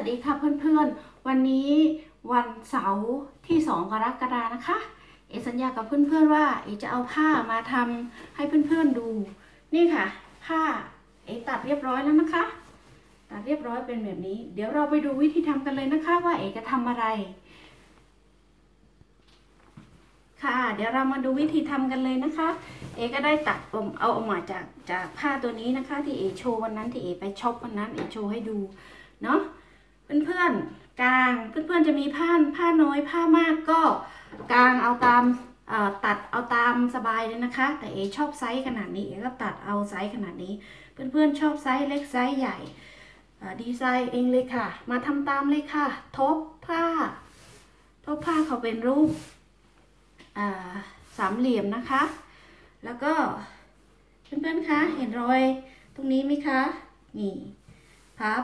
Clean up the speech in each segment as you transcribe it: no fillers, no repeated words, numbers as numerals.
ดีค่ะเพื่อนๆวันนี้วันเสาร์ที่2 กรกฎาคมนะคะสัญญากับเพื่อนๆว่าจะเอาผ้ามาทำให้เพื่อนๆดูนี่ค่ะผ้าตัดเรียบร้อยแล้วนะคะตัดเรียบร้อยเป็นแบบนี้เดี๋ยวเราไปดูวิธีทำกันเลยนะคะว่าจะทำอะไรค่ะเดี๋ยวเรามาดูวิธีทำกันเลยนะคะก็ได้ตัดเอาออกมาจากผ้าตัวนี้นะคะที่โชว์วันนั้นที่ไปช็อปวันนั้นโชว์ให้ดูเนาะเพื่อนๆกางเพื่อนๆจะมีผ้าน้อยผ้ามากก็กางเอาตามตัดเอาตามสบายเลยนะคะแต่ชอบไซส์ขนาดนี้ก็ตัดเอาไซส์ขนาดนี้เพื่อนๆชอบไซส์เล็กไซส์ใหญ่ดีไซน์เองเลยค่ะมาทำตามเลยค่ะทบผ้าเขาเป็นรูปสามเหลี่ยมนะคะแล้วก็เพื่อนๆคะเห็นรอยตรงนี้ไหมคะนี่พับ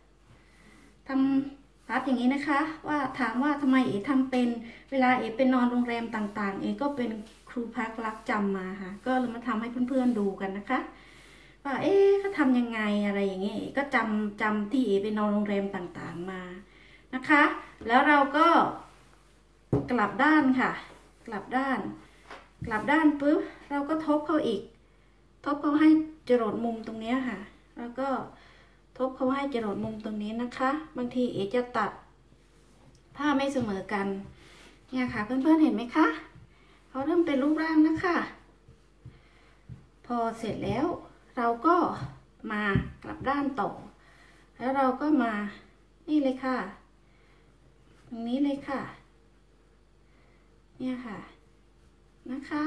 อย่างนี้นะคะว่าถามว่าทำไมทำเป็นเวลาเป็นนอนโรงแรมต่างๆก็เป็นครูพักรักจำมาค่ะก็เลยมาทำให้เพื่อนๆดูกันนะคะว่าเขาทำยังไงอะไรอย่างเงี้ยก็จำที่ไปนอนโรงแรมต่างๆมานะคะแล้วเราก็กลับด้านค่ะกลับด้านปุ๊บเราก็ทบเขาอีกทบเขาให้จรดมุมตรงนี้ค่ะแล้วก็ทบเขาให้จรดมุมตรงนี้นะคะบางทีจะตัดผ้าไม่เสมอกันเนี่ยค่ะเพื่อนๆเห็นไหมคะเขาเริ่มเป็นรูปร่างนะคะพอเสร็จแล้วเราก็มากลับด้านต่อแล้วเราก็มานี่เลยค่ะตรงนี้เลยค่ะเนี่ยค่ะนะคะ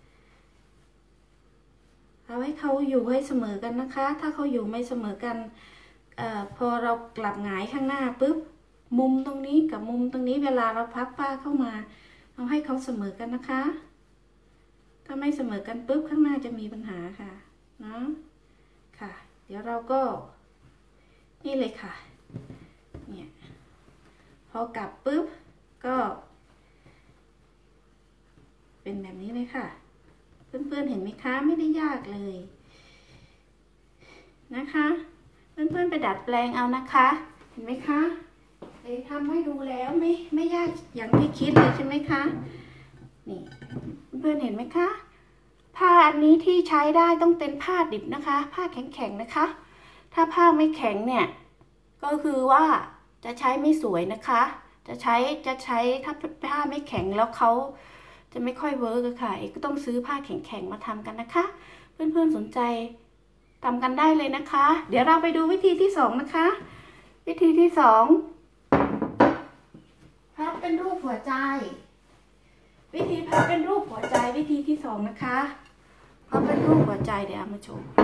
เอาให้เขาอยู่ให้เสมอกันนะคะถ้าเขาอยู่ไม่เสมอกันพอเรากลับหงายข้างหน้าปุ๊บมุมตรงนี้กับมุมตรงนี้เวลาเราพับผ้าเข้ามาเอาให้เขาเสมอกันนะคะถ้าไม่เสมอกันปุ๊บข้างหน้าจะมีปัญหาค่ะเนาะค่ะเดี๋ยวเราก็นี่เลยค่ะเนี่ยพอกลับปุ๊บก็เป็นแบบนี้เลยค่ะเพื่อนๆเห็นไหมคะไม่ได้ยากเลยนะคะเพื่อนๆไปดัดแปลงเอานะคะเห็นไหมคะทำให้ดูแล้วไม่ยากอย่างที่คิดเลยใช่ไหมคะนี่เพื่อนๆเห็นไหมคะผ้าอันนี้ที่ใช้ได้ต้องเป็นผ้าดิบนะคะผ้าแข็งๆนะคะถ้าผ้าไม่แข็งเนี่ยก็คือว่าจะใช้ไม่สวยนะคะจะใช้ถ้าผ้าไม่แข็งแล้วเขาจะไม่ค่อยเวิร์กค่ะก็ต้องซื้อผ้าแข็งๆมาทำกันนะคะเพื่อนๆสนใจทำกันได้เลยนะคะเดี๋ยวเราไปดูวิธีที่2นะคะวิธีที่2พับเป็นรูปหัวใจวิธีพับเป็นรูปหัวใจวิธีที่2นะคะพับเป็นรูปหัวใจเดี๋ยวเอามาโชว์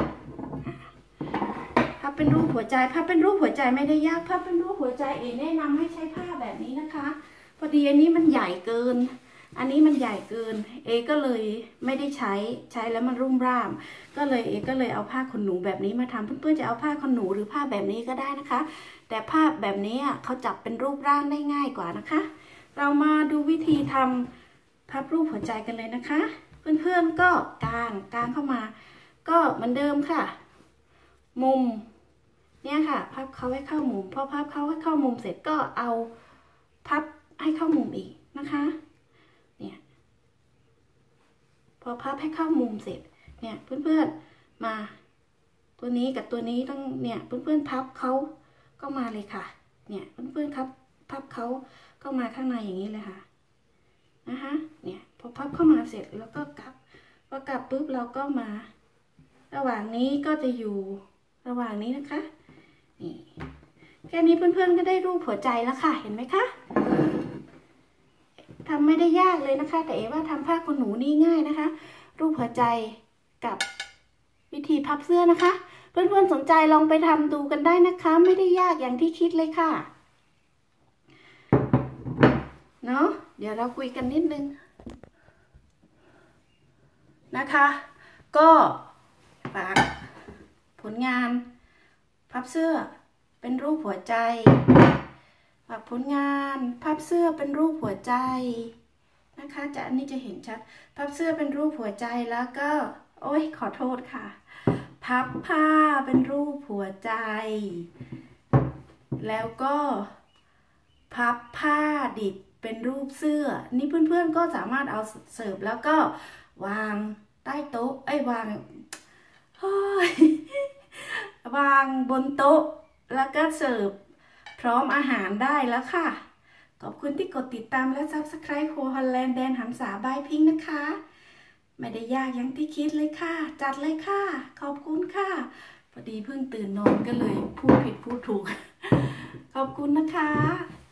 พับเป็นรูปหัวใจพับเป็นรูปหัวใจไม่ได้ยากพับเป็นรูปหัวใจแนะนำให้ใช้ผ้าแบบนี้นะคะพอดีอันนี้มันใหญ่เกินอันนี้มันใหญ่เกินก็เลยไม่ได้ใช้แล้วมันรุ่มร่ามก็เลยเอาผ้าขนหนูแบบนี้มาทำเพื่อนๆจะเอาผ้าขนหนูหรือผ้าแบบนี้ก็ได้นะคะแต่ผ้าแบบนี้เขาจับเป็นรูปร่างได้ง่ายกว่านะคะเรามาดูวิธีทำพับรูปหัวใจกันเลยนะคะเพื่อนๆก็กางเข้ามาก็เหมือนเดิมค่ะมุมเนี่ยค่ะพับเขาให้เข้ามุมพอพับเขาให้เข้ามุมเสร็จก็เอาพับให้เข้ามุมอีกนะคะเนี่ยพอพับให้เข้ามุมเสร็จเนี่ยเพื่อนๆมาตัวนี้กับตัวนี้ต้องเนี่ยเพื่อนๆพับเขาก็มาเลยค่ะเนี่ยเพื่อนๆครับพับเขาก็มาข้างในอย่างนี้เลยค่ะนะคะเนี่ยพอพับเข้ามาเสร็จแล้วก็กลับพอกลับปุ๊บเราก็มาระหว่างนี้ก็จะอยู่ระหว่างนี้นะคะนี่แค่นี้เพื่อนๆก็ได้รูปหัวใจแล้วค่ะเห็นไหมคะทำไม่ได้ยากเลยนะคะแต่ว่าทำผ้าขนหนูนี่ง่ายนะคะรูปหัวใจกับวิธีพับเสื้อนะคะเพื่อนๆสนใจลองไปทำดูกันได้นะคะไม่ได้ยากอย่างที่คิดเลยค่ะเนาะเดี๋ยวเราคุยกันนิดนึงนะคะก็ฝากผลงานพับเสื้อเป็นรูปหัวใจฝากผลงานพับเสื้อเป็นรูปหัวใจนะคะอันนี้จะเห็นชัดพับเสื้อเป็นรูปหัวใจแล้วก็โอ้ยขอโทษค่ะพับผ้าเป็นรูปหัวใจแล้วก็พับผ้าดิบเป็นรูปเสื้อนี่เพื่อนๆก็สามารถเอาเสิร์ฟแล้วก็วางใต้โต๊ะวางวางบนโต๊ะแล้วก็เสิร์ฟพร้อมอาหารได้แล้วค่ะขอบคุณที่กดติดตามและ Subscribe ครัวฮอลแลนด์แดนหันษาบายพิงค์นะคะไม่ได้ยากอย่างที่คิดเลยค่ะจัดเลยค่ะขอบคุณค่ะพอดีเพิ่งตื่นนอนก็เลยพูดผิดพูดถูกขอบคุณนะคะ